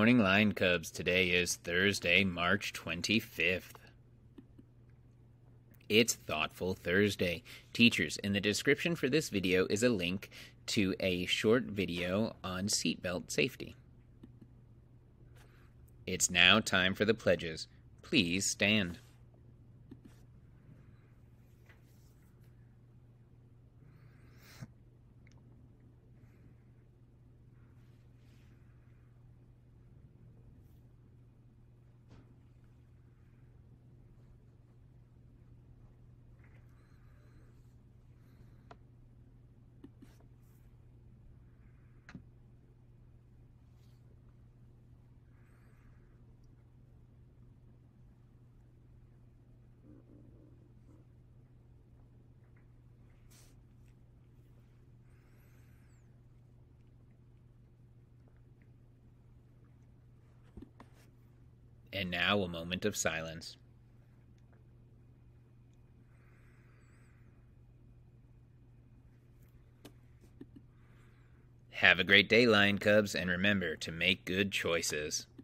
morning, Lion Cubs. Today is Thursday, March 25th. It's Thoughtful Thursday. Teachers, in the description for this video is a link to a short video on seatbelt safety. It's now time for the pledges. Please stand. And now a moment of silence. Have a great day, Lion Cubs, and remember to make good choices.